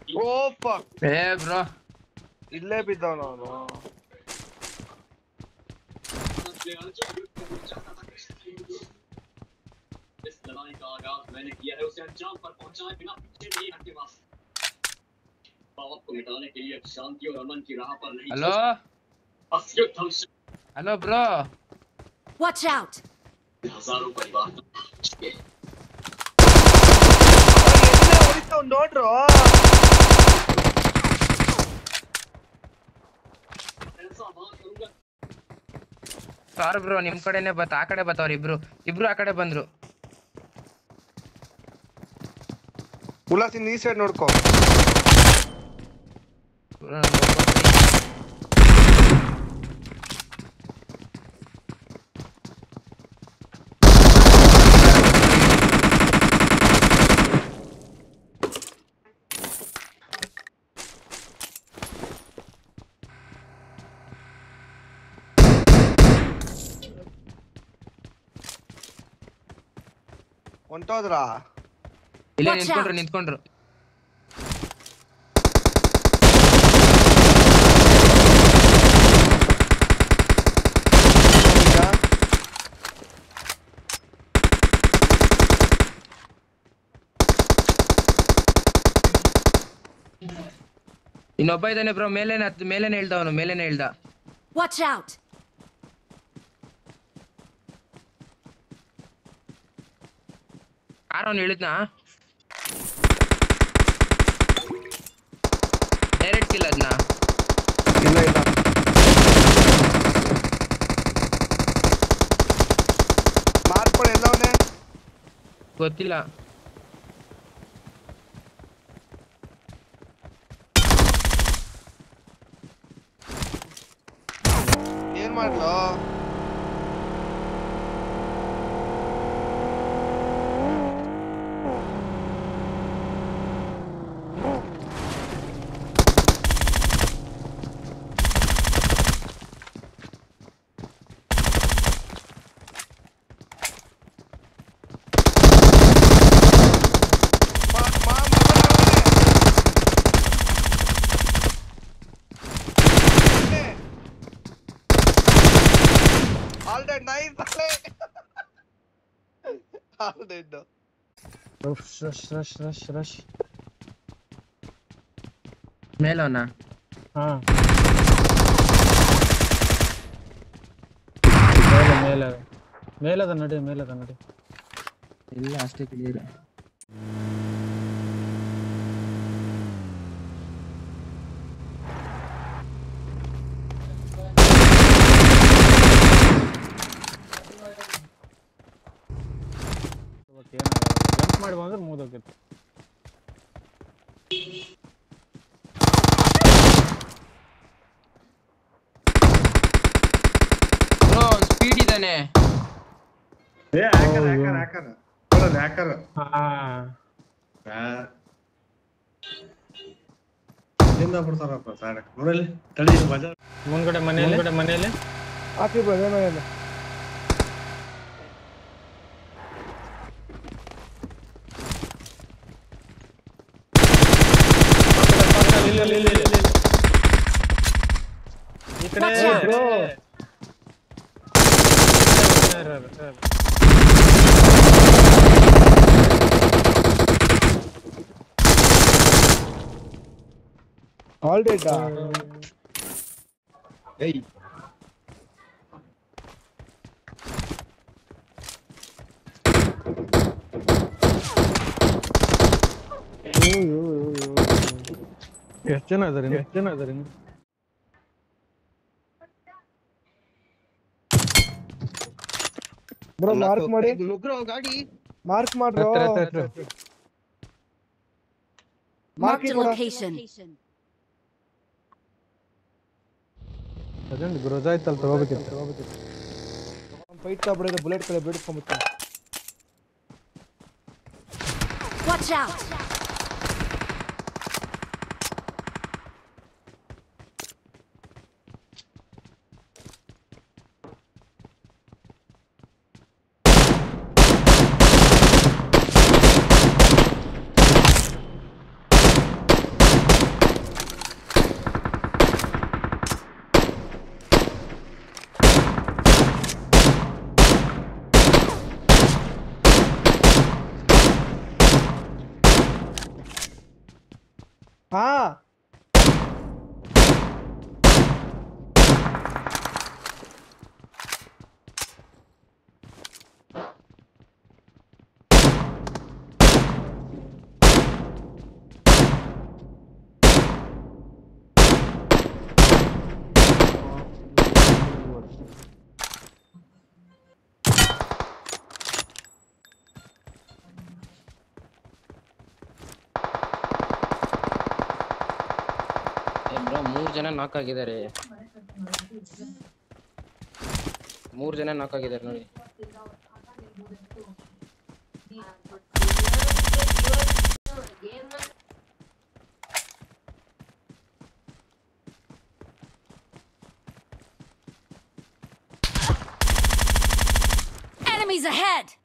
Oh fuck. Hey bro. ಇಲ್ಲೇ ಬಿದ್ದವನು ಅವನು. इस लड़ाई का आगाज मैंने किया है उसे अंजाम पर पहुंचाए बिना पीछे नहीं हटने वाला। पाप को मिटाने के लिए शांति और अमन की राह पर नहीं। Hello. Hello bro. Watch out. हजारों परिवार ನೋಡ್ರು. ಸಾರಿ ಬ್ರೋ ನಿಮ್ ಕಡೆನೇ ಆ ಕಡೆ ಬತ್ತವ್ರ ಇಬ್ರು ಆ ಕಡೆ ಬಂದ್ರು. ಉಲ್ಲಾಸಿನ್ ಈ ಸೈಡ್ ನೋಡ್ಕೋ. ಹೊಂಟೋದ್ರಾ? ಇಲ್ಲೇ ನಿಂತ್ಕೊಂಡ್ರು. ಇನ್ನೊಬ್ಬ ಇದ್ದಾನೆ ಬ್ರೋ ಮೇಲೇನೆ ಹೇಳ್ದ. Watch out. ಅವ್ನು ಹೇಳಿದ್ನಾ ಡೈರೆಕ್ಟ್ ಇಲ್ಲ ಅದನ್ನ ಇಲ್ಲ ಮಾರ್ಕೊಳ್ಳಿ ಎಲ್ಲವನೇ ಗೊತ್ತಿಲ್ಲ. ಏನ್ ಮಾಡ್ಲೋ? Rush. ಮೇಲೋನಾ? ಹಾ ಮೇಲದ ನಡಿ ಇಲ್ಲ ಅಷ್ಟೇ ಕ್ಲಿಯರ್. ಜಂಪ್ ಮಾಡಿ ಬಂದ್ರೆ ಮುಗಿದೋಗಿತ್ತು. ಬ್ರೋ ಸ್ಪೀಡ್ ಇದಾನೆ. ಹ್ಯಾಕರ್ ಬಿಡ್ತಾರಪ್ಪ ನೋಡಲ್ಲಿ ತಡಿ ಮುಂದ್ಗಡೆ ಮನೆಯಲ್ಲಿ ಹಾಕಿ ಬರೋಣ. ಈ ಕಡೆ ಆಲ್ ಡೆಡ್. ಏಯ್ ಎಷ್ಟು ಜನ ಇದಾರೆ? ಬ್ರೋ ಮಾರ್ಕ್ ಮಾಡಿ. ಗಾಡಿ ಮಾರ್ಕ್ ಮಾಡ್ರೋ. Mark the location. ಅದೇನು ಗ್ರೋಜ್ ಆಯ್ತಲ್ಲ ತಗೋಬೇಕಿತ್ತು. ಫೈಟ್ ಕಾಬಿಡಿದ ಬುಲೆಟ್ ಕಡೆ ಬಿಡ್ಕೊಂಡ್ಬಿಡ್ತಾನೆ. Watch out. ಹಾ ಬ್ರೋ 3 ಜನ ನಾಕ್ ಆಗಿದ್ದಾರೆ. 3 ಜನ ನಾಕ್ ಆಗಿದ್ದಾರೆ ನೋಡಿ. Enemies ahead!